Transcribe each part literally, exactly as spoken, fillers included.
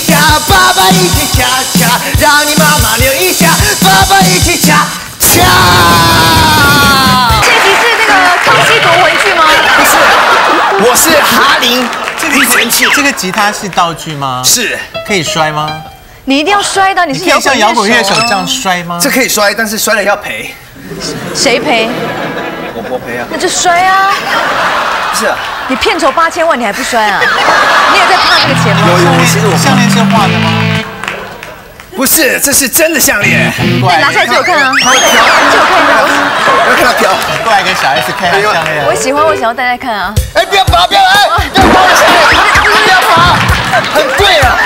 下，爸爸一起恰恰，让你妈妈留一下，爸爸一起恰恰。 这集是那个康熙夺魂剧吗？ 不是，我是哈林。这个神器， 这个吉他是道具吗？ 是， 可以摔吗？ 你一定要摔的，你是可以像摇滚乐手这样摔吗？ 这可以摔，但是摔了要赔。 谁赔？ 我我赔啊。 那就摔啊！ 不是啊， 你片酬八千万，你还不摔啊？你有在怕这个钱吗？ 有有，其实我项链是画的吗？ 不是，这是真的项链。 那拿下来借我看啊！借我看一下， 我要看他飘。 过来给小 S 看一下项链。 我喜欢，我想要戴戴看啊！ 哎，不要拔，不要哎，不要拔我项链，不要拔，很贵啊。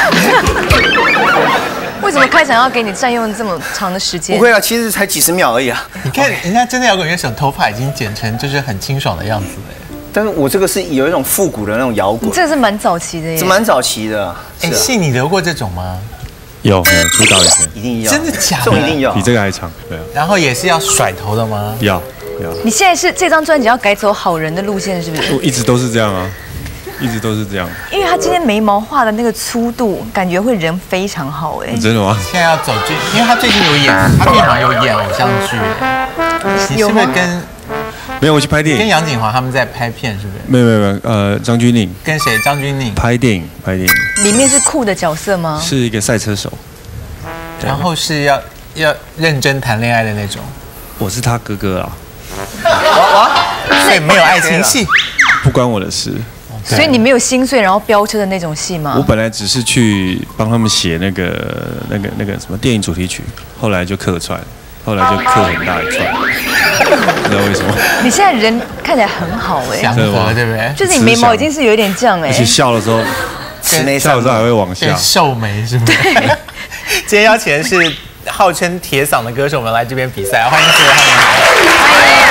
为什么开场要给你占用这么长的时间？ 不会啊，其实才几十秒而已啊。 你看人家真的摇滚乐手头发已经剪成就是很清爽的样子了。 但是我这个是有一种复古的那种摇滚， 这个是蛮早期的耶， 是蛮早期的。 哎，信你留过这种吗？ 有有出道以前一定要， 真的假的？ 这种一定要， 比这个还长，对啊。 然后也是要甩头的吗？ 要要。 你现在是这张专辑要改走好人的路线，是不是？ 我一直都是这样啊，一直都是这样。 因为他今天眉毛画的那个粗度，感觉会人非常好哎。 真的吗？ 现在要走剧，因为他最近有演，他最近好像有演偶像剧。你是不是跟没有？我去拍电影， 跟杨谨华他们在拍片，是不是？ 没有没有没有，呃，张钧甯跟谁？张钧甯拍电影，拍电影。 里面是酷的角色吗？ 是一个赛车手， 然后是要要认真谈恋爱的那种。 我是他哥哥啊。 所以没有爱情戏， 不关我的事。 所以你没有心碎然后飙车的那种戏吗？ 我本来只是去帮他们写那个那个那个什么电影主题曲，后来就客串，后来就客很大一串，不知道为什么。 你现在人看起来很好哎， 祥和对不对？ 就是你眉毛已经是有点这样哎， 而且笑的时候，笑的时候还会往下， 瘦眉是不是？对。今天邀请的是号称铁嗓的歌手们来这边比赛，欢迎四位，欢迎。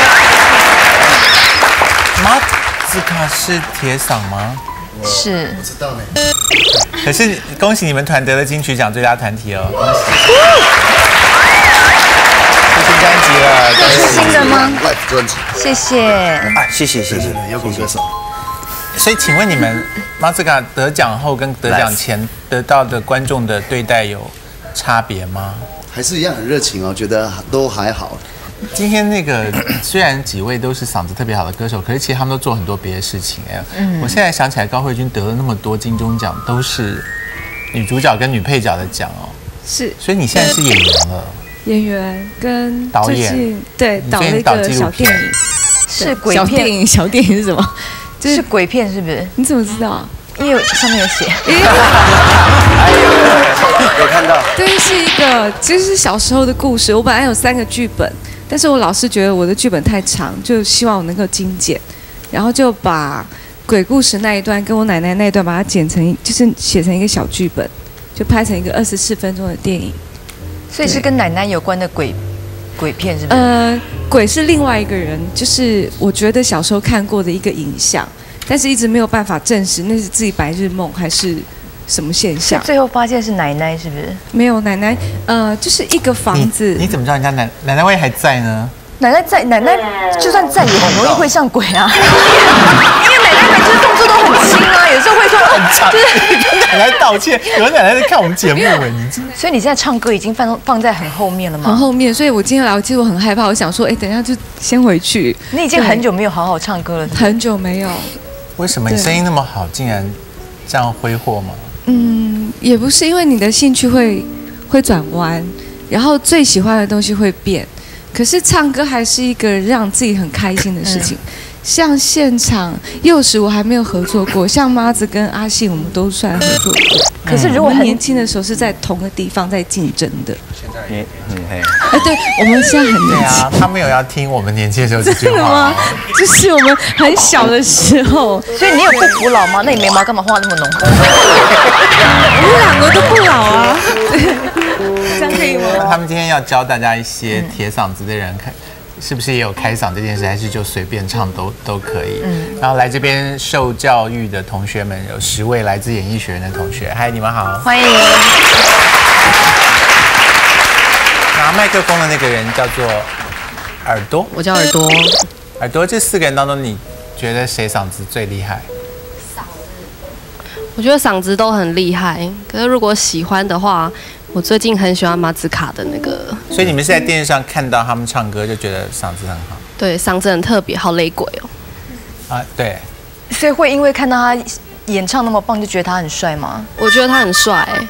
马斯卡是铁嗓吗？ 是， 不知道呢。 可是恭喜你们团得了金曲奖最佳团体哦！出新专辑了， 这是新的吗 ？Live 专辑。 谢谢。 哎，谢谢谢谢， 摇滚歌手。 所以请问你们马斯卡得奖后跟得奖前得到的观众的对待有差别吗？ 还是一样很热情哦，觉得都还好。 今天那个虽然几位都是嗓子特别好的歌手，可是其实他们都做很多别的事情哎。嗯，我现在想起来，高慧君得了那么多金钟奖，都是女主角跟女配角的奖哦。 是， 所以你现在是演员了， 演员跟导演， 对，导了一个小电影， 是鬼片。小电影，小电影是什么？ 就是鬼片，是不是？ 你怎么知道？ 因为上面有写。 有看到。 对，是一个，其实是小时候的故事。我本来有三个剧本。但是我老是觉得我的剧本太长，就希望我能够精简，然后就把鬼故事那一段跟我奶奶那一段把它剪成，就是写成一个小剧本，就拍成一个二十四分钟的电影。 所以是跟奶奶有关的鬼鬼片，是不是？ 呃，鬼是另外一个人，就是我觉得小时候看过的一个影像，但是一直没有办法证实那是自己白日梦还是什么现象。 最后发现是奶奶，是不是？ 没有奶奶，呃，就是一个房子。 你, 你怎么知道人家奶奶奶位还在呢？ 奶奶在，奶奶就算在也很容易会像鬼啊，因为奶奶每次动作都很轻啊，有时候会说很长，就是跟奶奶道歉。有奶奶在看我们节目哎，你所以你现在唱歌已经放放在很后面了吗？ 很后面，所以我今天来，其实我很害怕，我想说，哎，等一下就先回去。 你已经很久没有好好唱歌了， 很久没有。 为什么你声音那么好，竟然这样挥霍吗？ 嗯，也不是，因为你的兴趣会会转弯，然后最喜欢的东西会变。可是唱歌还是一个让自己很开心的事情。嗯、像现场幼时我还没有合作过，像妈子跟阿信我们都算合作过。 可是如果很年轻的时候是在同个地方在竞争的。 现在也很黑。 哎，对，我们现在很年轻。 对啊，他没有要听我们年轻的时候这句话。 真的吗？就是我们很小的时候。 所以你有不服老吗？那你眉毛干嘛画那么浓？ 我们两个都不老啊。这样可以吗？ 他们今天要教大家一些铁嗓子的人，看是不是也有开嗓这件事，还是就随便唱都都可以。嗯，然后来这边受教育的同学们有十位来自演艺学院的同学，嗨，你们好， 欢迎。 拿麦克风的那个人叫做耳朵， 我叫耳朵。 耳朵，这四个人当中，你觉得谁嗓子最厉害？ 嗓子， 我觉得嗓子都很厉害，可是如果喜欢的话，我最近很喜欢马子卡的那个。 所以你们是在电视上看到他们唱歌就觉得嗓子很好？ 对，嗓子很特别，好雷鬼哦。 啊，对。 所以会因为看到他演唱那么棒，就觉得他很帅吗？ 我觉得他很帅、欸。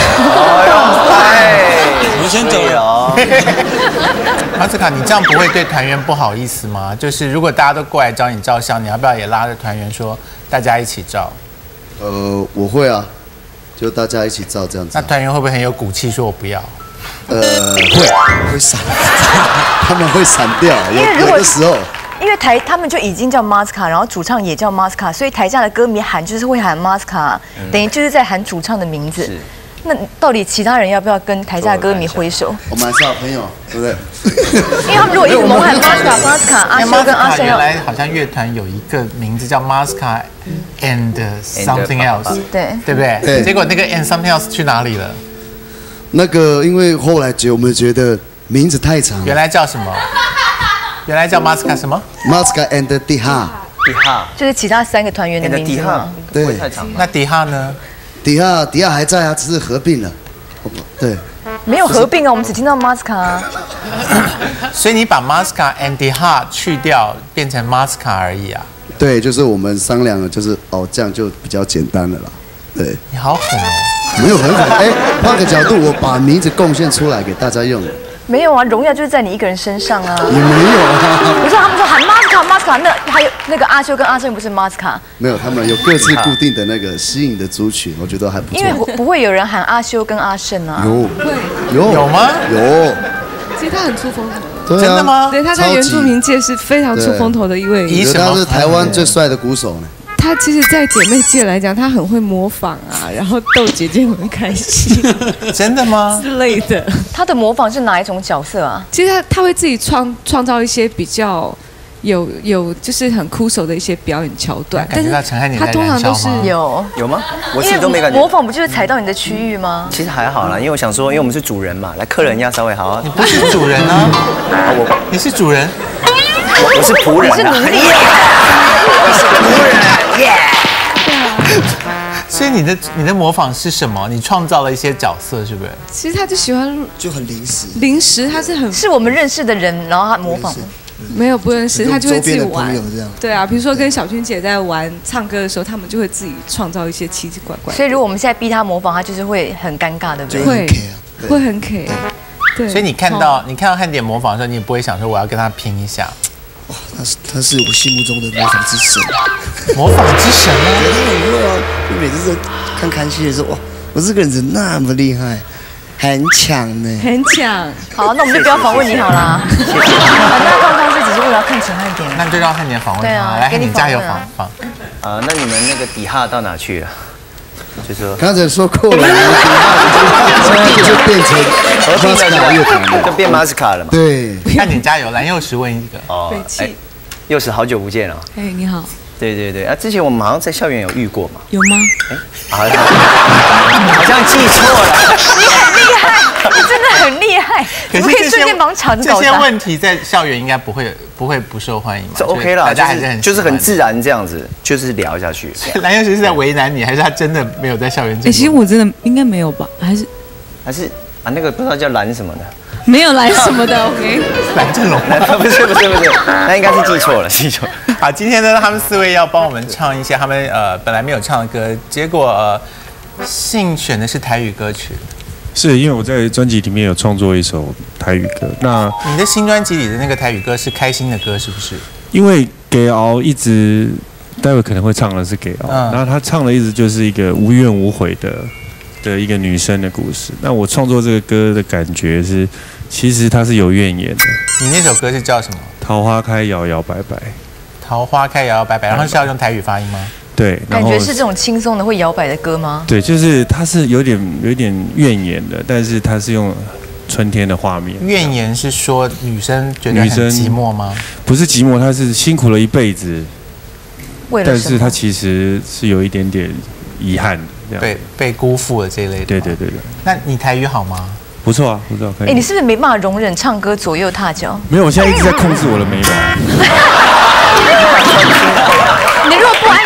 哦， 你先走了。 马子卡，你这样不会对团员不好意思吗？就是如果大家都过来找你照相，你要不要也拉着团员说大家一起照？ 呃，我会啊，就大家一起照这样子。 那团员会不会很有骨气说我不要？ 呃，会会闪，他们会闪掉。 因为如果有的时候。 因为台他们就已经叫 Masca， 然后主唱也叫 Masca， 所以台下的歌迷喊就是会喊 Masca，、嗯、等于就是在喊主唱的名字。那到底其他人要不要跟台下的歌迷挥手？ 我们还是好朋友，对不对？ 因为他们如果一直猛喊 Masca Masca， 阿修跟阿胜原来好像乐团有一个名字叫 Masca and something else， 对对不对？对。结果那个 and something else 去哪里了？ 那个因为后来觉我们觉得名字太长， 原来叫什么？原来叫 Masca 什么 ？Masca and Diha， Diha 就是其他三个团员的名字吗？ 对， 那迪哈呢？ 迪哈迪哈还在啊，只是合并了。对， 没有合并啊，我们只听到 Masca 啊。 所以你把 Masca and Diha 去掉，变成 Masca 而已啊？ 对，就是我们商量了，就是哦，这样就比较简单了啦。对， 你好狠哦！ 没有很狠，哎，换个角度，我把名字贡献出来给大家用。 没有啊，荣耀就是在你一个人身上啊。 也没有啊。 不是他们说喊 Masca Masca， 那还有那个阿修跟阿胜不是 Masca？ 没有，他们有各自固定的那个吸引的族群，我觉得还不错。 因为不会有人喊阿修跟阿胜啊。 有， 有有吗？ 有。 其实他很出风头。 对啊、 真的吗？ 对，他在原住民界是非常出风头的一位。 我觉得他是台湾最帅的鼓手呢。 他其实，在姐妹界来讲，他很会模仿啊，然后逗姐姐很开心。 真的吗？ 之类的。 他的模仿是哪一种角色啊？ 其实他他会自己创创造一些比较有有就是很酷手的一些表演桥段， 但是他通常都是有有吗？我自己都没感觉。 模仿不就是踩到你的区域吗？ 其实还好啦，因为我想说，因为我们是主人嘛，来客人要稍微好好。 你不是主人啊？ 我你是主人， 我我是仆人啊。 你是奴隶。 我是仆人，耶。 所以你的你的模仿是什么？你创造了一些角色，是不是？ 其实他就喜欢就很临时， 临时他是很是我们认识的人，然后他模仿。 没有不认识，他就会自己玩。 这样对啊，比如说跟小君姐在玩唱歌的时候，他们就会自己创造一些奇奇怪怪。 所以如果我们现在逼他模仿，他就是会很尴尬，对不对？ 会，会很 K。对。 所以你看到你看到汉典模仿的时候，你也不会想说我要跟他拼一下。 哇，他是他是我心目中的模仿之神。 模仿之神吗？ 他很会啊！就每次在看看戏的时候，哇，我这个人怎么那么厉害？很强呢， 很强。 好，那我们就不要访问你好啦。谢谢。反正刚刚是只是为了看陈汉典， 那你就让汉典访问他。 对啊， 来，你加油访访。 啊，那你们那个底哈到哪去了？就说刚才说过了，现在就变成马斯卡乐团了， 就变马斯卡了嘛。 对， 汉典加油！蓝又时问一个。 哦，哎，又是好久不见了。 哎，你好。 对对对啊！之前我们好像在校园有遇过嘛？ 有吗？ 哎，好像记错了。 你很厉害，你真的很厉害。 可是可以瞬间把场子搞这些问题在校园应该不会不会不受欢迎嘛？ 这 OK 啦， 大家还是很就是很自然这样子，就是聊下去。 蓝又时是在为难你，还是他真的没有在校园？ 哎，其实我真的应该没有吧？还是还是啊，那个不知道叫蓝什么的。 没有来什么的 ，OK？ 蓝正龙， 不是不是不是，那应该是记错了，记错。 好，今天呢，他们四位要帮我们唱一些他们呃本来没有唱的歌，结果呃幸选的是台语歌曲。 是因为我在专辑里面有创作一首台语歌。那你的新专辑里的那个台语歌是开心的歌，是不是？ 因为给敖一直，待会可能会唱的是给敖，嗯、然后他唱的一直就是一个无怨无悔的的一个女生的故事。那我创作这个歌的感觉是。其实他是有怨言的。 你那首歌是叫什么？ 桃花开，摇摇摆摆。 桃花开，摇摇摆摆，然后是要用台语发音吗？ 对， 感觉是这种轻松的会摇摆的歌吗？ 对，就是它是有点有点怨言的，但是它是用春天的画面。 怨言是说女生觉得很寂寞吗？ 不是寂寞，她是辛苦了一辈子， 为了但是她其实是有一点点遗憾， 被被辜负了这一类的。 对对对对。 那你台语好吗？ 不错啊，不错，可以。 哎，你是不是没办法容忍唱歌左右踏脚？ 没有，我现在一直在控制我的眉毛。 你如果不安静，你就把它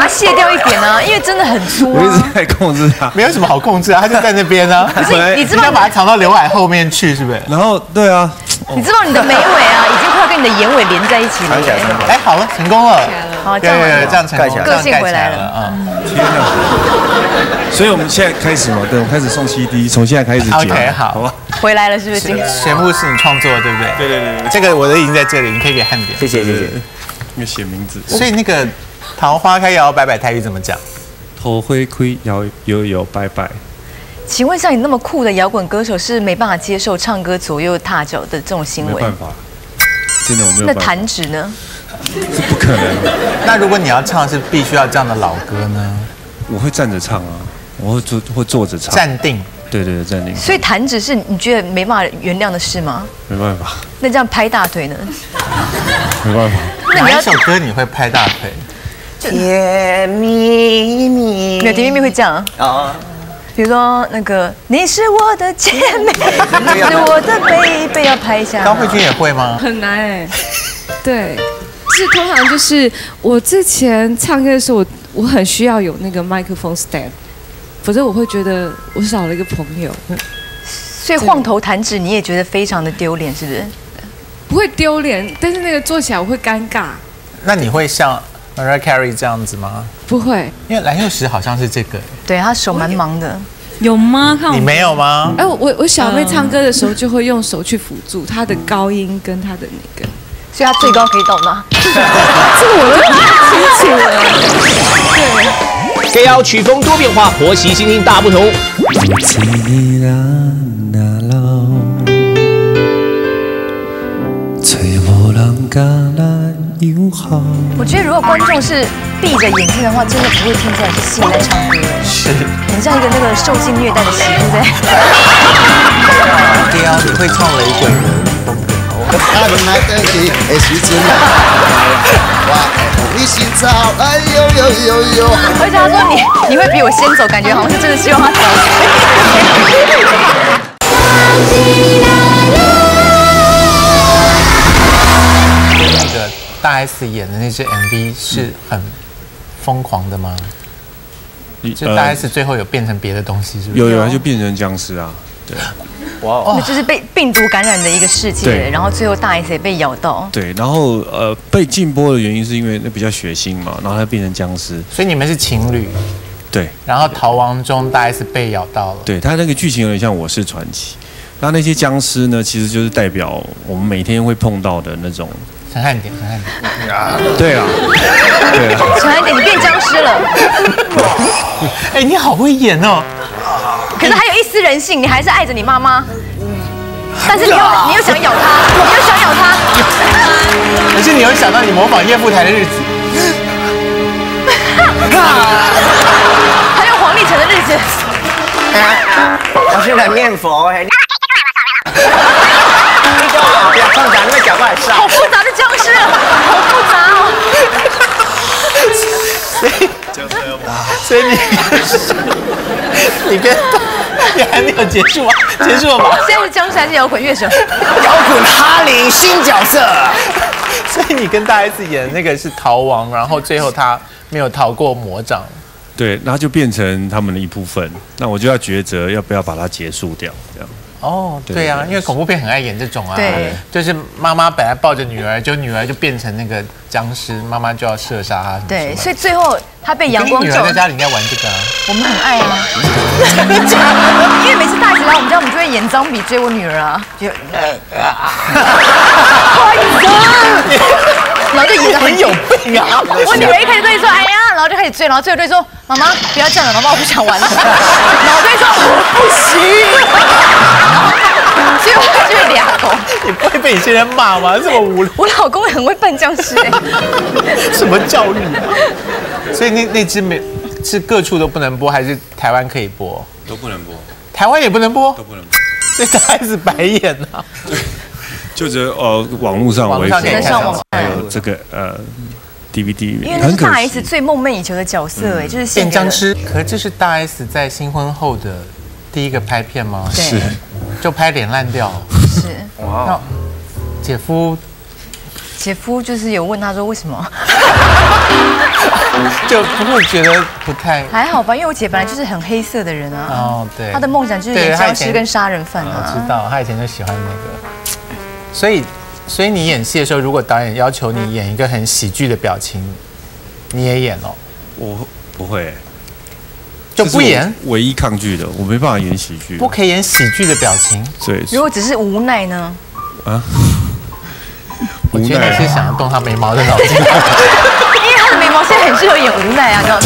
它卸掉一点啊，因为真的很粗我一直啊。 在控制它。 没有什么好控制啊，他就在那边啊。 可是你知道你要把它藏到刘海后面去，是不是？ 然后对啊， 你知道你的眉尾啊，已经快要跟你的眼尾连在一起了。 哎，好了，成功了。 好，这样这样成功， 个性回来了。 嗯。 天哪！所以我们现在开始嘛，对，我们开始送 C D， 从现在开始剪。 OK， 好， 好吧。 回来了是不是？ 全部是你创作的，对不对？ 对对对对， 这个我的已经在这里，你可以给汉典。 谢谢谢谢。 应该写名字。 所以那个桃花开摇摇摆摆台语怎么讲？ 头灰灰摇摇摇摆摆。 请问像你那么酷的摇滚歌手，是没办法接受唱歌左右踏脚的这种行为？ 没办法，真的我没有那办法。 弹指呢？ 是不可能。 那如果你要唱是必须要这样的老歌呢？ 我会站着唱啊，我会坐会坐着唱。 站定。 对对对，站定。 所以弹指是你觉得没办法原谅的事吗？ 没办法。 那这样拍大腿呢？ 没办法。 哪一首歌你会拍大腿？ 甜蜜蜜。 没有，甜蜜蜜会这样啊。比如说那个你是我的姐妹，你是我的贝贝，要拍一下。 高慧君也会吗？ 很难哎。对，是通常就是我之前唱歌的时候，我我很需要有那个麦克风 stand， 否则我会觉得我少了一个朋友。 所以晃头弹指你也觉得非常的丢脸，是不是？ 不会丢脸，但是那个做起来我会尴尬。 那你会像 Mariah Carey 这样子吗？ 不会， 因为蓝又时好像是这个。 对他手蛮忙的。 有吗？看你没有吗？ 哎，我我小妹唱歌的时候就会用手去辅助她的高音跟她的那个， 所以她最高可以到哪？ 这个我就不清楚了。 对。K L 曲风多变化，婆媳心境大不同。 我觉得如果观众是闭着眼睛的话，真的不会听出来是戏在唱歌。 是， 很像一个那个受尽虐待的媳妇在。 对啊，你会唱雷鬼的风格。 啊，你来得及，会时阵哇，你心照，哎呦呦呦呦！ 而且他说你你会比我先走，感觉好像是真的希望他早那个大 S 演的那支 M V 是很疯狂的吗？就大 S 最后有变成别的东西，是不是？ 有有，他就变成僵尸啊，对。 哇！那就是被病毒感染的一个世界，然后最后大 S 也被咬到。 对，然后呃被禁播的原因是因为那比较血腥嘛，然后他变成僵尸。 所以你们是情侣。 对。 然后逃亡中大 S 被咬到了。 对，他那个剧情有点像《我是传奇》，那那些僵尸呢，其实就是代表我们每天会碰到的那种。 陈汉典，陈汉典。 对啊，对啊。 陈汉典，你变僵尸了。 哎，你好会演哦。 可是还有一丝人性，你还是爱着你妈妈，但是你又你又想咬她，你又想咬她， 可是你有想到你模仿叶富台的日子， 还有黄立成的日子。 我去来念佛，你叫我不要放咱们脚过来上。 好复杂的僵尸，好复杂哦。 所以，所以你，你跟你还没有结束吗？结束了吗？ 现在是僵尸还是摇滚乐手？ 摇滚哈林新角色。 所以你跟大 S 演的那个是逃亡，然后最后他没有逃过魔掌。 对，然后就变成他们的一部分。那我就要抉择要不要把它结束掉，这样。 哦，对啊，因为恐怖片很爱演这种啊， 对， 就是妈妈本来抱着女儿，就女儿就变成那个僵尸，妈妈就要射杀她。 对，所以最后他被阳光照。 女儿在家里应该玩这个啊。 我们很爱啊，因为每次大 S 来我们家，我们就会演脏笔追我女儿啊，就然后就演得很有病啊！ 我女儿一开始对说哎呀，然后就开始追，然后最后对说妈妈不要这样了，妈妈我不想玩了，然后对说不行。所以我就会俩狗。 你不会被你现在骂吗？这么无聊。 我老公也很会扮僵尸哎。 什么教育啊？所以那那支没是各处都不能播，还是台湾可以播？ 都不能播。 台湾也不能播？ 都不能播。 所以他还是白眼啊。 对。就只呃网络上为主，还有这个呃 D V D， 因为那是大 S 最梦寐以求的角色哎，就是变僵尸。可是这是大 S 在新婚后的第一个拍片吗？ 是， 就拍脸烂掉。 是。 哇。姐夫， 姐夫就是有问他说为什么？ 就不会觉得不太还好吧，因为我姐本来就是很黑色的人啊。 哦，对， 她的梦想就是演僵尸跟杀人犯啊。 我知道，她以前就喜欢那个，所以所以你演戏的时候，如果导演要求你演一个很喜剧的表情，你也演哦？ 我不会， 就不演。 唯一抗拒的，我没办法演喜剧。 不可以演喜剧的表情。 对。 如果只是无奈呢？啊？ 我觉得你是想要动他眉毛的脑筋。 眉毛现在很适合演无奈啊，这样。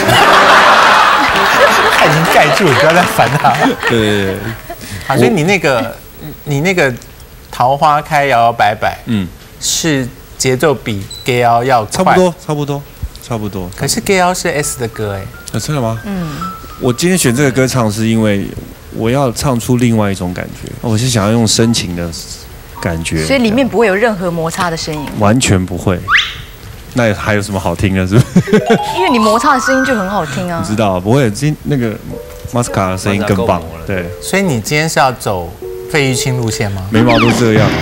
他已经盖住了，不要再烦他。 对对对。 好，所以你那个你那个桃花开摇摇摆摆，嗯，是节奏比 gay 摇要快， 差不多，差不多，差不多。 可是 gay 摇是 S 的歌哎， 啊，真的吗？嗯。我今天选这个歌唱是因为我要唱出另外一种感觉，我是想要用深情的感觉， 所以里面不会有任何摩擦的声音， 完全不会。那还有什么好听的？是不是？ 因为你摩擦的声音就很好听啊。 你知道不会，今那个马斯卡的声音更棒。对， 所以你今天是要走费玉清路线吗？ 眉毛都这样。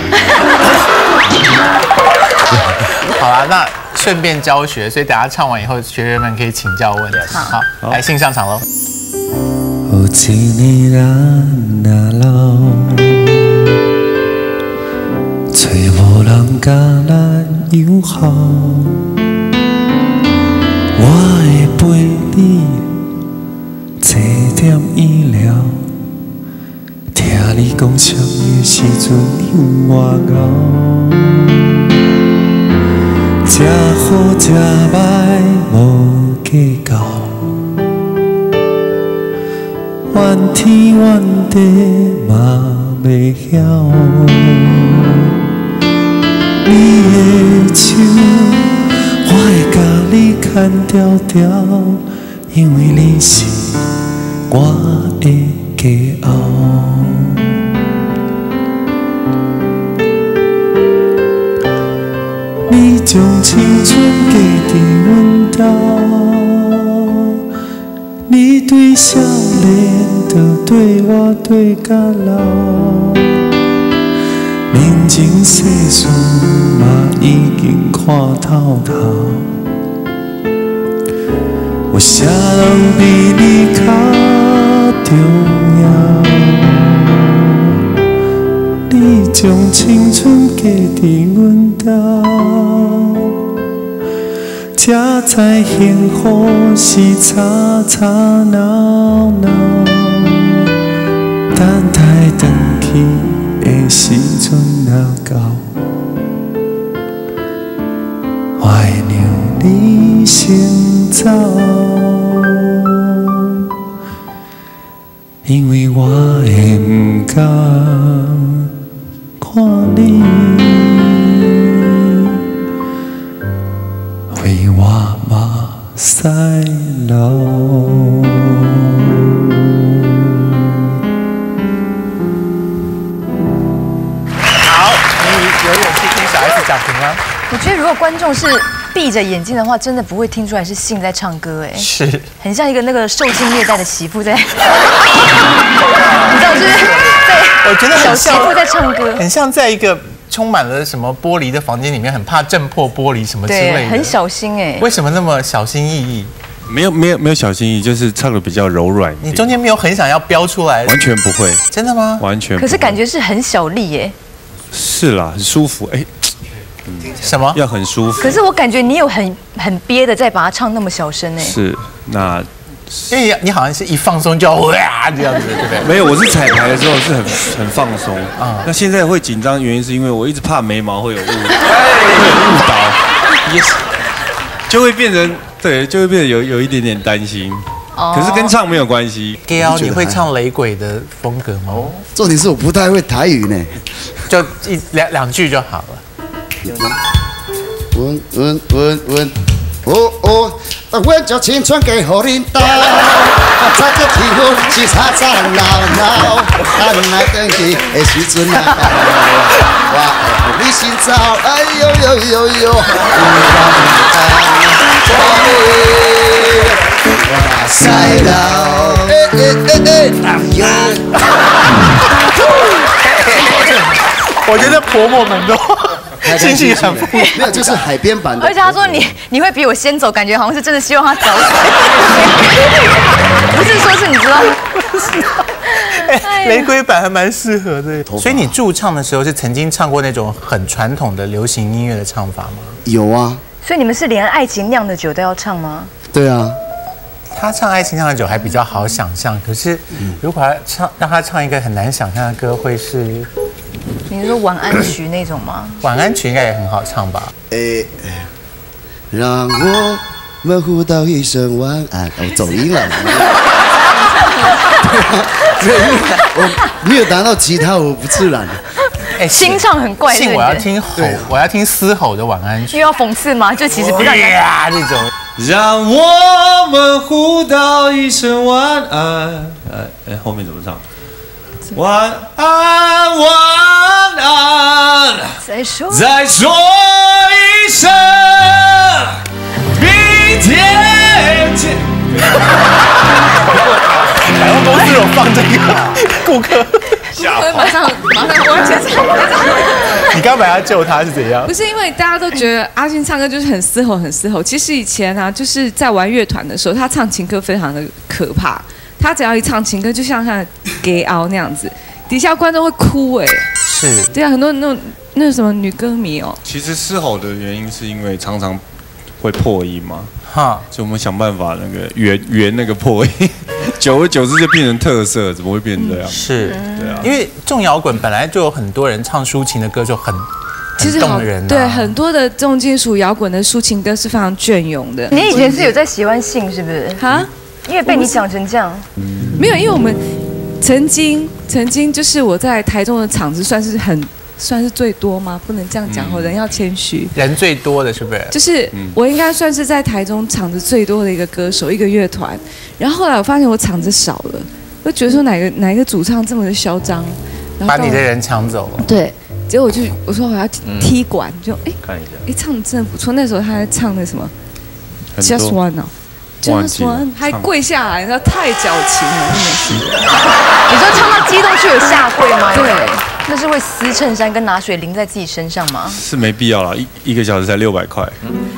好啦，那顺便教学，所以等下唱完以后，学员们可以请教问题。好，好来信上场喽。 找无人甲咱友好，我会陪你坐点医疗，听你讲什么时阵有我熬，吃好吃歹无计较，怨天怨地嘛袂晓。你的手，我会甲你牵条条，因为你是我的骄傲。你将青春嫁伫阮家，你对少年就对我对甲老。人情世事嘛已经看透透，有啥人比你较重要？你将青春嫁伫阮家，才知幸福是吵吵闹闹，等待回去的时阵若到，我会让你先走，因为我会不敢看你为我目屎流。 讲评吗？ 我觉得如果观众是闭着眼睛的话，真的不会听出来是信在唱歌，哎， 是， 很像一个那个受尽虐待的媳妇在，你知道是不是？对， 我觉得小媳妇在唱歌， 很像在一个充满了什么玻璃的房间里面，很怕震破玻璃什么之类的， 很小心哎。 为什么那么小心翼翼？ 没有没有没有小心翼翼，就是唱的比较柔软。 你中间没有很想要飙出来？ 完全不会。 真的吗？ 完全不会。 可是感觉是很小力耶。 是啦，很舒服哎。 什么？ 要很舒服。 可是我感觉你有很很憋的在把它唱那么小声哎。 是，那因为你好像是一放松就要哇这样子，对不对？ 没有，我是彩排的时候是很很放松啊。那现在会紧张，原因是因为我一直怕眉毛会有误，会有误导，也是就会变成对，就会变得有有一点点担心。可是跟唱没有关系。 G L， 你会唱雷鬼的风格吗？ 重点是我不太会台语呢， 就一两两句就好了。 稳稳稳稳，哦哦，我将青春给予恁家，早个天昏是吵吵闹闹，等来等去的时阵啊，我会你心走，哎呦呦呦呦，哇塞了，哎哎哎哎， 我觉得婆婆们都心情很复杂。 没有，这是海边版的。 而且他说你你会比我先走，感觉好像是真的希望他早死，不是说是你知道。 哎，雷鬼版还蛮适合的。所以你驻唱的时候是曾经唱过那种很传统的流行音乐的唱法吗？ 有啊。 所以你们是连爱情酿的酒都要唱吗？ 对啊。 他唱《爱情酿的酒》还比较好想象，可是如果他唱让他唱一个很难想象的歌，会是？ 你是说晚安曲那种吗？ 晚安曲应该也很好唱吧？ 诶，让我们互道一声晚安。哦，走音了。对啊，我没有达到吉他，我不自然。 哎，新唱很怪。 信我要听吼，我要听嘶吼的晚安曲。 又要讽刺吗？就其实不让呀这种。 让我们互道一声晚安。哎哎，后面怎么唱？晚安，晚安。 再说， 再说一声，明天见。 百货公司有放这个，顾客吓跑，马上马上完全唱。 你刚本来要救他是怎样？ 不是因为大家都觉得阿信唱歌就是很嘶吼，很嘶吼。其实以前啊，就是在玩乐团的时候，他唱情歌非常的可怕。他只要一唱情歌，就像像 gay 熬那样子，底下观众会哭哎。 是。 对啊，很多那种那什么女歌迷哦。 其实嘶吼的原因是因为常常会破音嘛， 哈， 所以我们想办法那个圆圆那个破音。久而久之就变成特色，怎么会变成这样？ 是， 对啊， 因为重摇滚本来就有很多人唱抒情的歌就很很动人、啊， 对，很多的重金属摇滚的抒情歌是非常隽永的。 你以前是有在喜欢性是不是？哈，因为被你讲成这样， 没有，因为我们曾经曾经就是我在台中的场子算是很。算是最多吗？不能这样讲，我、嗯、人要谦虚。 人最多的是不是？就是我应该算是在台中场子最多的一个歌手，一个乐团。然后后来我发现我场子少了，就觉得说哪个哪一个主唱这么的嚣张， 把你的人抢走了。 对，结果我就我说我要踢馆，就哎看一下， 哎唱的真的不错。那时候他在唱那什么 Just One 哦。Just One 还跪下来，那太矫情了，真的是。 你说唱到激动去有下跪吗？对，那是会撕衬衫跟拿水淋在自己身上吗？ 是没必要啦，一一个小时才六百块。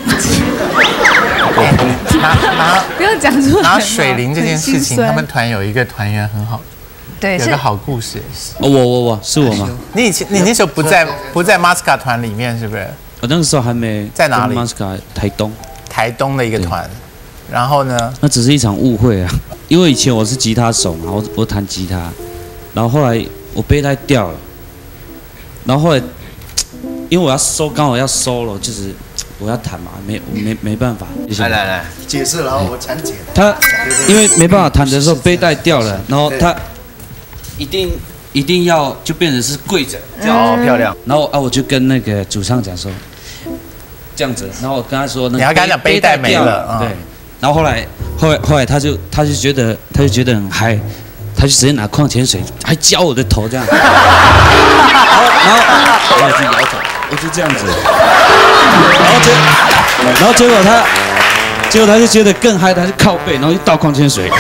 拿拿不要讲出来。 拿水淋这件事情，他们团有一个团员很好， 对， 有个好故事。 哦，我我我是我吗？ 你以前你那时候不在不在 Masca 团里面是不是？ 我那个时候还没在哪里 ？Masca 台东。 台东的一个团。然后呢？ 那只是一场误会啊，因为以前我是吉他手嘛，我我弹吉他，然后后来我背带掉了，然后后来因为我要收，刚好要收了，就是我要弹嘛，没没没办法。 来来来，解释了，我讲解。 他因为没办法弹的时候背带掉了，然后他一定一定要就变成是跪着，这样哦漂亮。 然后啊，我就跟那个主唱讲说，这样子，然后我跟他说，那你要跟他讲背带没了， 对。然后后来，后来后来他就他就觉得他就觉得很嗨，他就直接拿矿泉水还浇我的头这样，然后然后我就摇头，我就这样子，然后结然后结果他结果他就觉得更嗨，他就靠背，然后就倒矿泉水。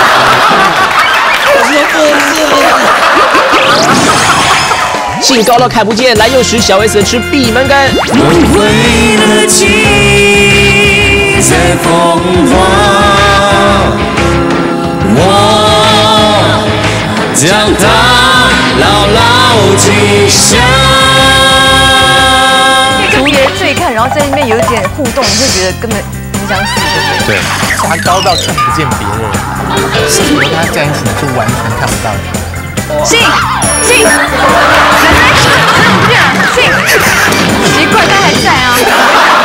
我说不是，兴高到看不见，来又时小 S 的吃闭门羹。 在风华，我将它牢牢记下。 跟别人对看，然后在那边有一点互动，你会觉得根本很想死。 对，他高到看不见别人，和他站一起就完全看不到你。 信信，奶奶，不见了，信，奇怪，他还在啊。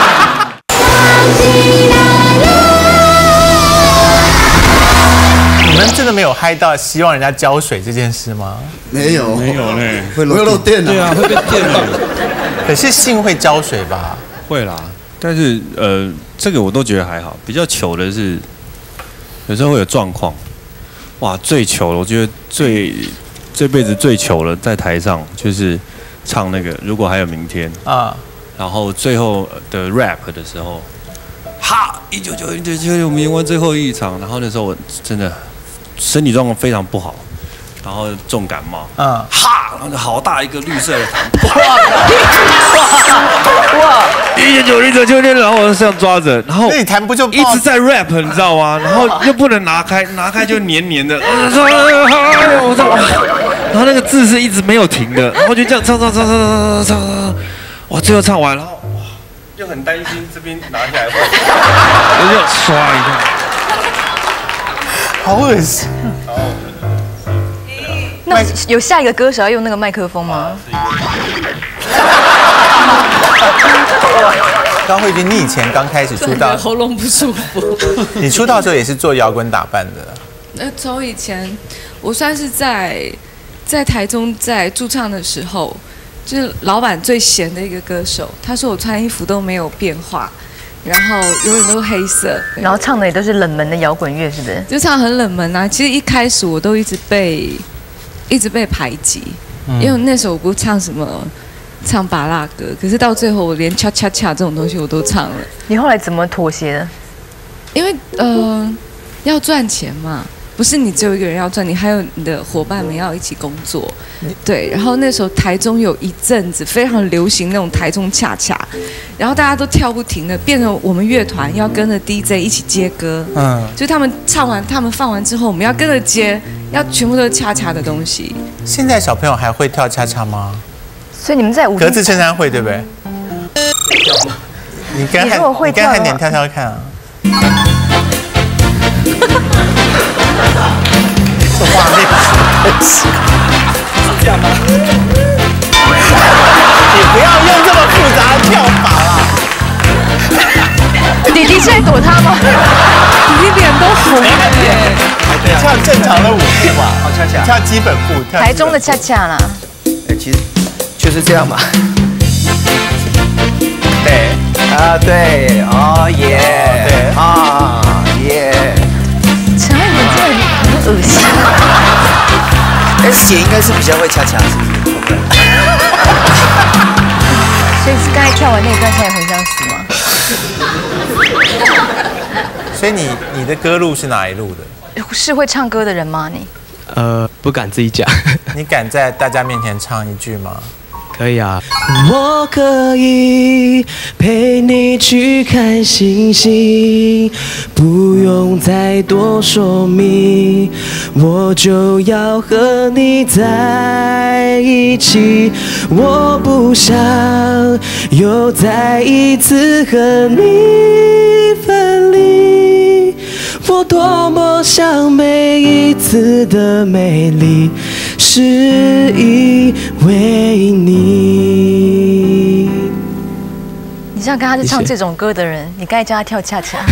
你们真的没有嗨到希望人家浇水这件事吗？ 没有， 没有嘞， 会漏电的。 对啊，会被电了。 可是信会浇水吧？ 会啦，但是呃，这个我都觉得还好。比较糗的是，有时候会有状况。哇，最糗了，我觉得最这辈子最糗了，在台上就是唱那个《如果还有明天》啊，然后最后的 rap 的时候，哈，一九九一九九我们赢完最后一场，然后那时候我真的身体状况非常不好，然后重感冒，嗯，哈， 然后就好大一个绿色的糖，哇哇，一点九零九九点，然后我就这样抓着，然后那你弹不就一直在 rap， 你知道吗？然后又不能拿开，拿开就黏黏的，我操！然后那个字是一直没有停的，然后就这样唱唱唱唱唱唱唱，哇，最后唱完，然后哇，又很担心这边拿下来会，我就刷一下， 好恶心。 那有下一个歌手要用那个麦克风吗？ 高慧君，你以前刚开始出道， 喉咙不舒服。 你出道的时候也是做摇滚打扮的。 那从以前，我算是在在台中在驻唱的时候，就是老板最闲的一个歌手。他说我穿衣服都没有变化，然后永远都是黑色， 然后唱的也都是冷门的摇滚乐，是不是？ 就唱很冷门啊。其实一开始我都一直被一直被排挤， 嗯、 因为那时候我不唱什么。唱芭乐歌，可是到最后我连恰恰恰这种东西我都唱了。 你后来怎么妥协的？ 因为呃要赚钱嘛，不是你只有一个人要赚，你还有你的伙伴们要一起工作。对，然后那时候台中有一阵子非常流行那种台中恰恰，然后大家都跳不停的，变成我们乐团要跟着 D J 一起接歌。嗯，就他们唱完，他们放完之后，我们要跟着接，要全部都是恰恰的东西。 现在小朋友还会跳恰恰吗？ 所以你们在舞格子衬衫会对不对？你跟汉你跟汉典跳跳看啊！这画面是这样吗？你不要用这么复杂的跳法啦！ 弟弟是在躲他吗？ 弟弟脸都红了耶！ 跳正常的舞步嘛，好恰恰，跳基本步， 台中的恰恰啦。 哎，其实就是这样嘛。对啊，对，哦耶，对啊耶。 陈汉典真的很恶心。 S 姐应该是比较会恰恰，是不是？ 所以是刚才跳完那一段，现在很想死吗？ 所以你你的歌路是哪一路的？ 是会唱歌的人吗？你？ 呃，不敢自己讲。 你敢在大家面前唱一句吗？ 可以啊。我可以陪你去看星星，不用再多说明，我就要和你在一起。我不想又再一次和你分离，我多么想每一次的美丽是因为你。 你这样跟他是唱这种歌的人，你该叫他跳恰恰。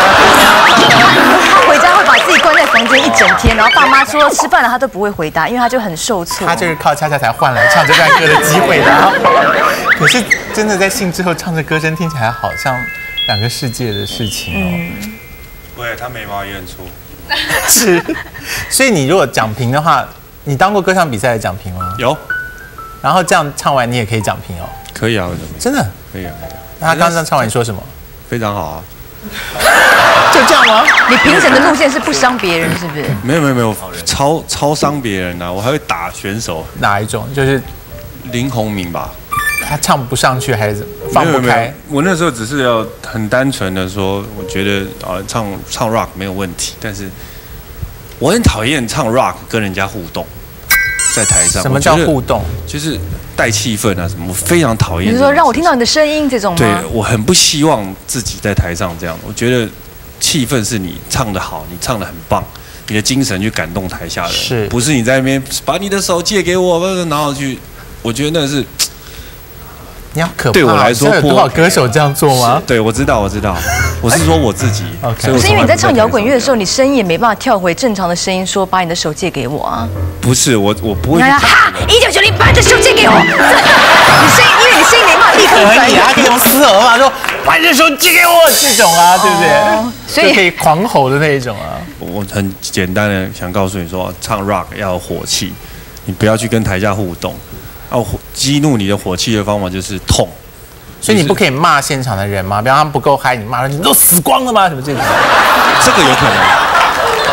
他回家会把自己关在房间一整天，然后爸妈说吃饭了，他都不会回答，因为他就很受挫。 他就是靠恰恰才换来唱这段歌的机会的。可是真的在信之后唱着歌声，听起来好像两个世界的事情哦。嗯、 对，他眉毛也很粗。 是，所以你如果讲评的话，你当过歌唱比赛的讲评吗？ 有。 然后这样唱完，你也可以讲评哦。 可以啊， 真的可以啊。 那他刚刚唱完你说什么？ 非常好啊。 就这样吗？ 你评审的路线是不伤别人，是不是？ 没有没有没有，超超伤别人啊！我还会打选手。 哪一种？就是林鸿明吧。 他唱不上去还是放不开？ 我那时候只是要很单纯的说，我觉得啊唱唱 rock 没有问题，但是我很讨厌唱 rock 跟人家互动。在台上， 什么叫互动？ 就是带气氛啊，什么我非常讨厌。 你是说让我听到你的声音这种吗？ 对，我很不希望自己在台上这样。我觉得气氛是你唱得好，你唱得很棒，你的精神去感动台下的人， 是不是你在那边把你的手借给我，然后去？我觉得那是。 你要可怕， 对我来说， 有多少歌手这样做吗？ 对，我知道，我知道，我是说我自己。 OK， 不是因为你在唱摇滚乐的时候，你声音也没办法跳回正常的声音，说把你的手借给我啊。 不是我，我不会。 哈，一九九零，把你的手借给我。你声音，因为你声音没办法立刻可以啊，可以用嘶吼嘛，说把你的手借给我这种啊，对不对？所以可以狂吼的那一种啊。 我很简单的想告诉你说，唱 rock 要有火气，你不要去跟台下互动。哦，激怒你的火气的方法就是痛， 所以你不可以骂现场的人吗？比方他们不够嗨，你骂人，你都死光了吗？什么这种？ 这个有可能，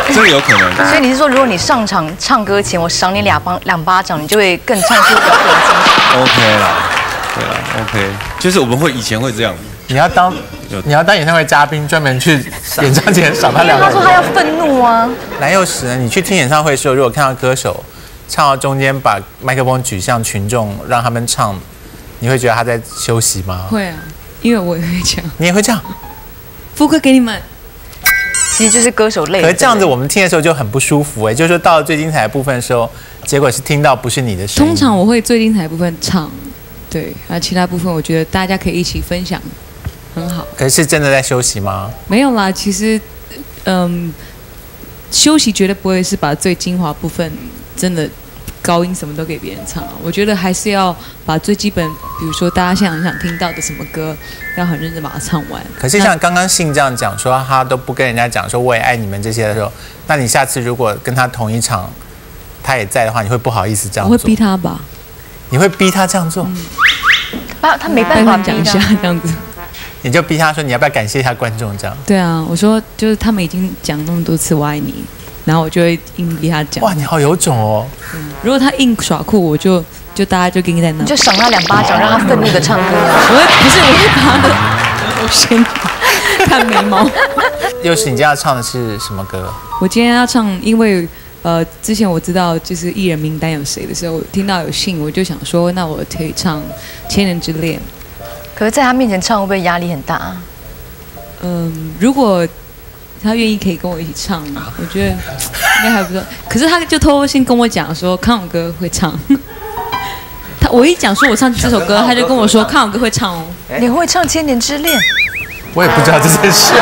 这个有可能。 所以你是说，如果你上场唱歌前我赏你两巴两巴掌，你就会更唱出表演精神 ？OK 啦，对啦 ，OK， 就是我们会以前会这样。 你要当你要当演唱会嘉宾，专门去演唱前赏他两巴掌。 他说他要愤怒啊。 蓝又时呢？你去听演唱会的时候，如果看到歌手唱到中间把麦克风举向群众，让他们唱，你会觉得他在休息吗？ 会啊，因为我也会这样。 你也会这样？ 副歌给你们。 其实就是歌手类。 可是这样子我们听的时候就很不舒服哎、欸，就是说到了最精彩的部分的时候，结果是听到不是你的声音。 通常我会最精彩的部分唱，对，而其他部分我觉得大家可以一起分享，很好。 可是真的在休息吗？ 没有啦，其实，嗯，休息绝对不会是把最精华部分真的高音什么都给别人唱，我觉得还是要把最基本，比如说大家现在很想听到的什么歌，要很认真把它唱完。 可是像刚刚信这样讲说他都不跟人家讲说我也爱你们这些的时候，那你下次如果跟他同一场，他也在的话，你会不好意思这样做？ 我会逼他吧。 你会逼他这样做？ 嗯、他他没办法讲一下这样子。 你就逼他说你要不要感谢一下观众这样？ 对啊，我说就是他们已经讲那么多次我爱你。然后我就会硬逼他讲。 哇，你好有种哦！ 嗯，如果他硬耍酷，我就就大家就跟在那。 你就赏他两巴掌，让他愤怒的唱歌。 我会不是，我会把他的我先看眉毛。 又是你今天要唱的是什么歌？ 我今天要唱，因为呃，之前我知道就是艺人名单有谁的时候，我听到有信，我就想说，那我可以唱《千年之恋》。 可是在他面前唱会不会压力很大？ 嗯，如果。他愿意可以跟我一起唱吗？我觉得应该还不错。可是他就偷偷先跟我讲说，康永哥会唱。他我一讲说我唱这首歌，他就跟我说康永哥会唱哦。 你会唱《千年之恋》？ 我也不知道这件事。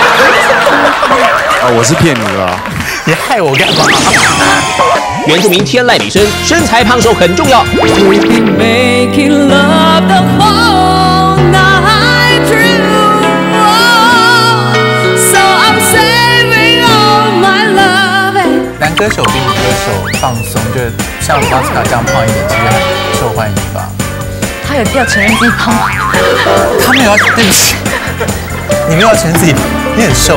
啊，我是骗你的啊！ 你害我干嘛？ 原住民天籁女生身材胖瘦很重要。 男歌手比女歌手放松，就是像马斯卡这样胖一点，其实很受欢迎吧？ 他有必要承认自己胖吗？ 他没有要，对不起，你没有要承认自己胖，你很瘦。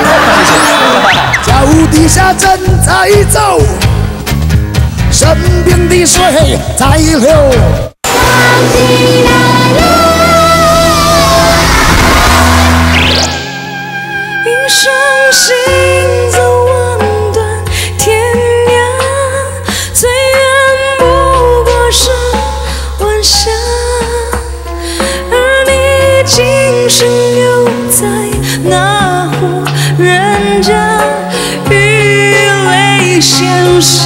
脚底下正在走，身边的水在流。 一生行走。今生又在那户人家，雨泪咸下。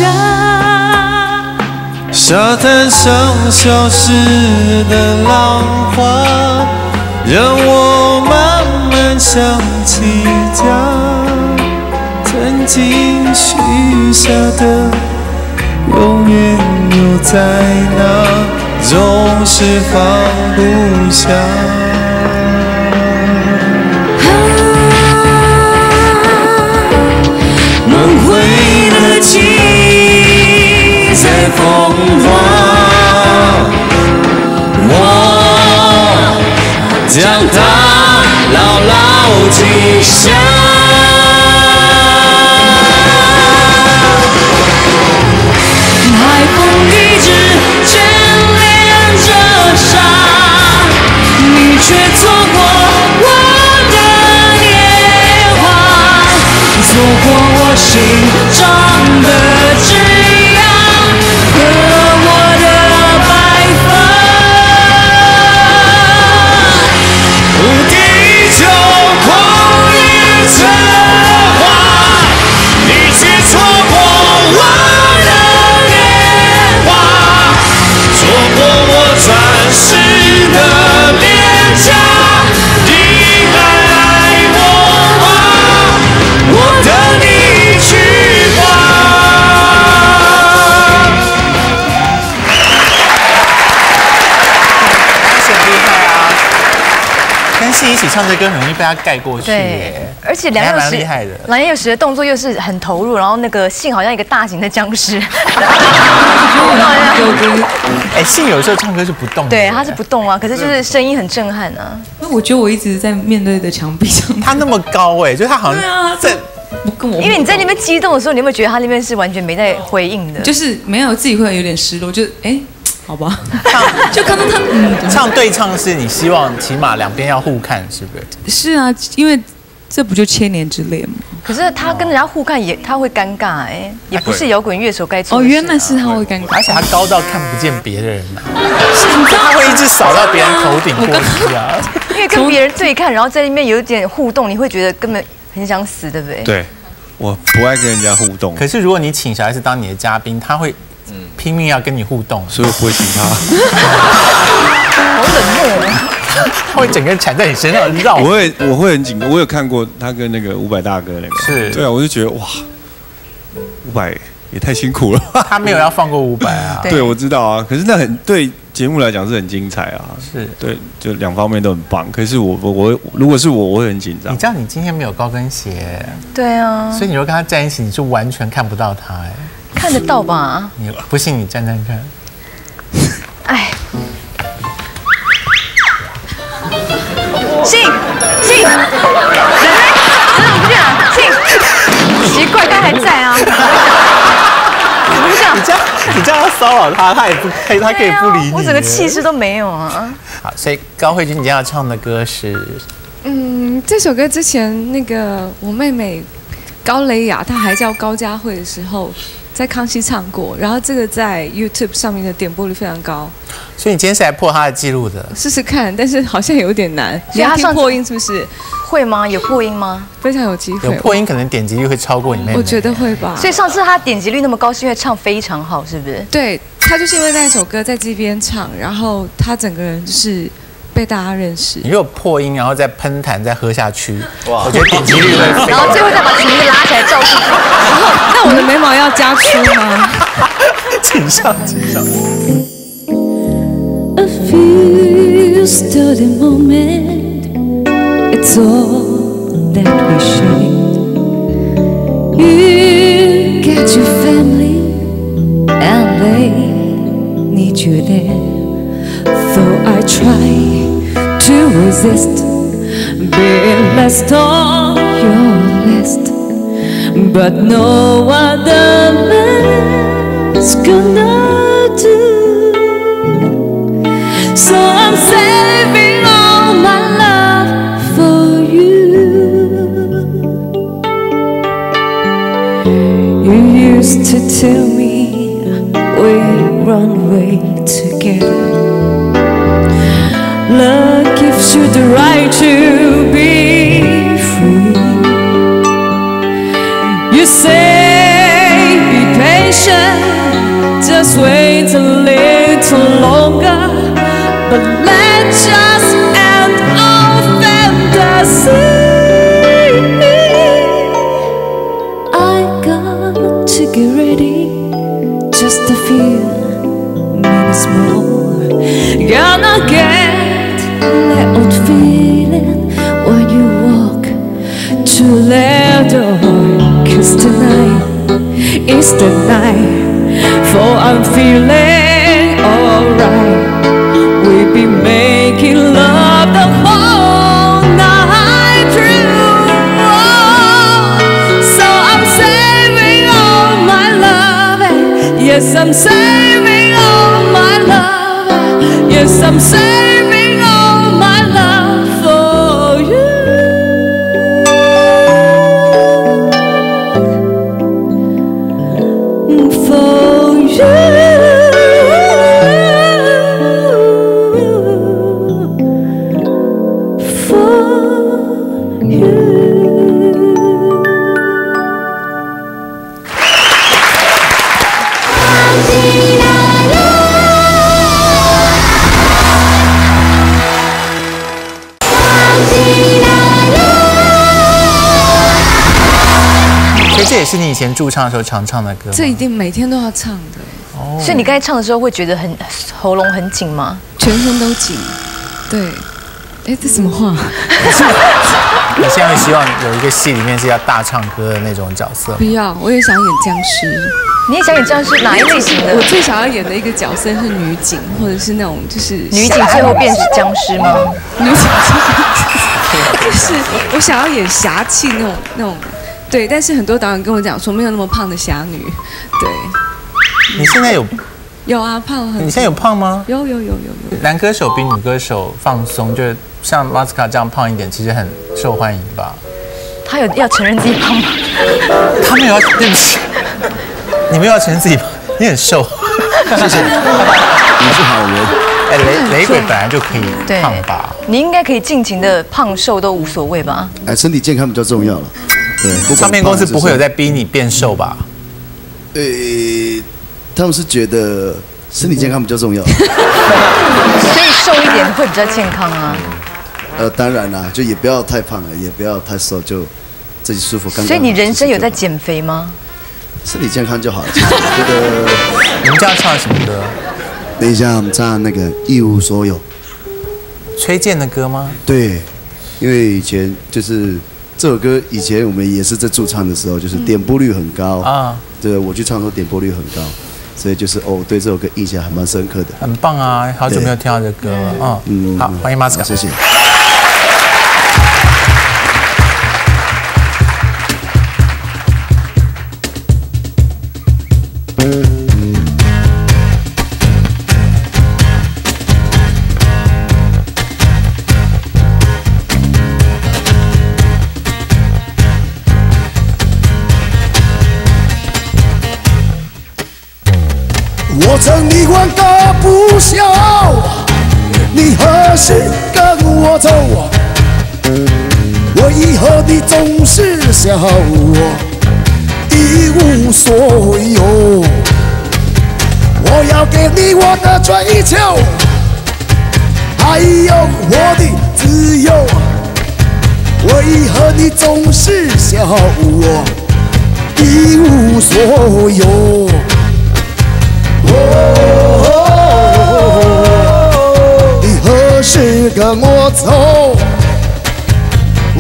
沙滩上消失的浪花，让我慢慢想起家。曾经许下的，永远又在那。总是放不下。轮回的记忆在风化，我将它牢牢记下。海风一直眷恋着沙，你却错过我的年华，错过我心中的枝桠和我的白发。地球狂野策划，你却错过我。钻石的脸颊，你还爱我吗？我等你去吧。 他是很厉害啊，跟信一起唱这歌很容易被他盖过去耶。 而且梁又时厉害的， 梁又时的动作又是很投入，然后那个信好像一个大型的僵尸。 哎，信有时候唱歌是不动的， 对，他是不动啊，可是就是声音很震撼啊。 那我觉得我一直在面对的墙壁上， 他那么高哎，就是他好像在跟我， 因为你在那边激动的时候，你有没有觉得他那边是完全没在回应的？ 就是没有自己会有点失落，就哎。好吧，就看到他、 嗯、唱对唱是你希望起码两边要互看，是不是？ 是啊，因为这不就千年之恋吗？ 可是他跟人家互看也他会尴尬哎、欸，也不是摇滚乐手该做的、啊。 哦，原来是他会尴尬， 而且他高到看不见别的人呐、啊，他会一直扫到别人头顶过去啊。 因为跟别人对看，然后在那边有一点互动，你会觉得根本很想死，对不对？ 对，我不爱跟人家互动。 可是如果你请小 S 当你的嘉宾，他会。拼命要跟你互动， 所以我不会请他。 好冷漠， 他会整个人缠在你身上绕。 我会，我会很紧张。我有看过他跟那个伍佰大哥那个， 是， 对啊，我就觉得哇，伍佰也太辛苦了。 他没有要放过伍佰啊。 对，我知道啊。可是那很对节目来讲是很精彩啊。 是， 对，就两方面都很棒。可是我我我，如果是我，我会很紧张。 你知道你今天没有高跟鞋。 对啊。 所以你如果跟他站一起，你是完全看不到他哎。 看得到吧？ 你不信你站站看。 哎，信信，怎么不见了？信，奇怪，他还在啊。怎么这样？ 你这样你这样骚扰他，他也不可以，他可以不理你。 我整个气势都没有啊。 好，所以高慧君，你今天要唱的歌是？ 嗯，这首歌之前那个我妹妹高蕾雅，她还叫高佳慧的时候。在康熙唱过，然后这个在 YouTube 上面的点播率非常高， 所以你今天是来破他的记录的。 试试看，但是好像有点难。你要听破音是不是？ 会吗？有破音吗？ 非常有机会。 有破音可能点击率会超过你妹妹。 我觉得会吧。 所以上次他点击率那么高，是因为唱非常好，是不是？ 对，他就是因为那首歌在这边唱，然后他整个人就是被大家认识。 你如果破音，然后再喷痰，再喝下去，哇！我觉得点击率会飞。 然后最后再把裙子拉起来照出去。 那我的眉毛要加粗吗？ 请上，请上。 A few steady moments, it's all that we share. You got your family, and they need you there. Though I try to resist being last on your list, but no other man's gonna do. So I'm saving all my love for you. You used to tell me we run away together. Love gives you the right to be free. You say be patient, just wait a little longer, but let's just end our fantasy. I got to get ready, just a few minutes more. Gonna get that old feeling when you walk to the door. 'Cause tonight is the night, for I'm feeling alright. We'll be making love the whole night through. So I'm saving all my love. Yes, I'm saving all my love. Yes, I'm saving all my love for you. For you. 所以这也是你以前驻唱的时候常唱的歌吗？ 这一定每天都要唱的。 哦，所以你刚才唱的时候会觉得很喉咙很紧吗？ 全身都紧。对。哎，这什么话？ 你现在会希望有一个戏里面是要大唱歌的那种角色？ 不要，我也想演僵尸。 你也想演僵尸？哪一类型的？ 我最想要演的一个角色是女警，或者是那种就是女警最后变成僵尸吗？ 女警就是我想要演侠气那种那种对，但是很多导演跟我讲说没有那么胖的侠女，对。 你现在有？ 有啊，胖很。 你现在有胖吗？ 有有有有有。 男歌手比女歌手放松，就是像马斯卡这样胖一点，其实很受欢迎吧？ 他有要承认自己胖吗？ 他没有要，对不起，你没有要承认自己胖，你很瘦。 谢谢你，你是好人。 哎，雷雷鬼本来就可以胖吧？ 你应该可以尽情的胖瘦都无所谓吧？ 哎，身体健康比较重要了。对， 唱片公司不会有在逼你变瘦吧？ 呃，他们是觉得身体健康比较重要。 所以瘦一点会比较健康啊。 呃，当然啦，就也不要太胖了，也不要太瘦，就自己舒服。刚刚所以你人生有在减肥吗？ 身体健康就好了。其实我觉得， 你们这样唱什么歌？ 等一下，我们唱那个《一无所有》。 崔健的歌吗？ 对，因为以前就是这首歌，以前我们也是在驻唱的时候，就是点播率很高啊。对，我去唱的时候点播率很高，所以就是哦，对这首歌印象还蛮深刻的。 很棒啊，好久没有听到这歌了啊。嗯，好，欢迎马斯卡， 谢谢。我曾迷惘的不休，你何时跟我走？我以后你总是笑我一无所有。我要给你我的追求，还有我的自由。我以后你总是笑我一无所有。哦，你何时跟我走？哦，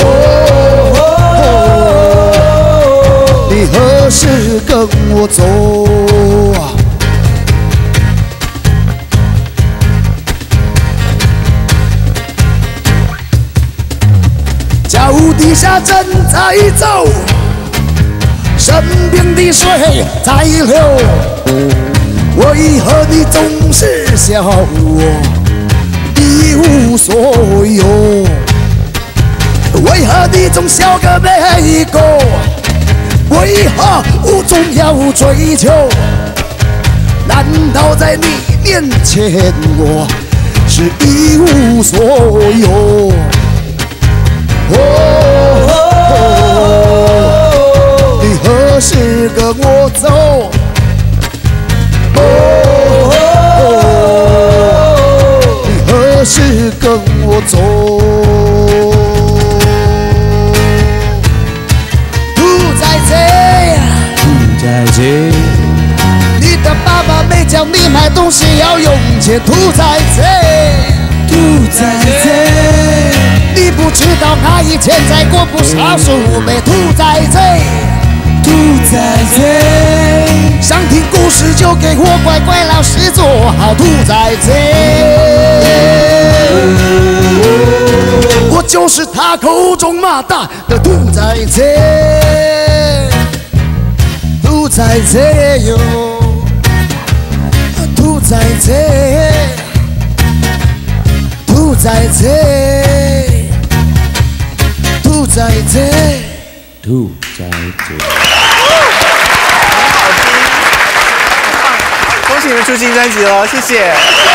你何时跟我走？脚底下正在走，身边的水在流。我以后你总是笑我一无所有，为何你总笑个没够？为何无总要追求？难道在你面前我是一无所有？哦，你何时跟我走？哦，你何时跟我走？兔崽子，兔崽子，你的爸爸没教你买东西要用钱，兔崽子，兔崽子，你不知道他以前载过不少数枚，兔崽子。兔崽子，想听故事就给我乖乖老实做好兔崽子。我就是他口中骂大的兔崽子，兔崽子哟，兔崽子，兔崽子，兔崽子，兔崽子。 恭喜你们出新专辑哦，谢谢。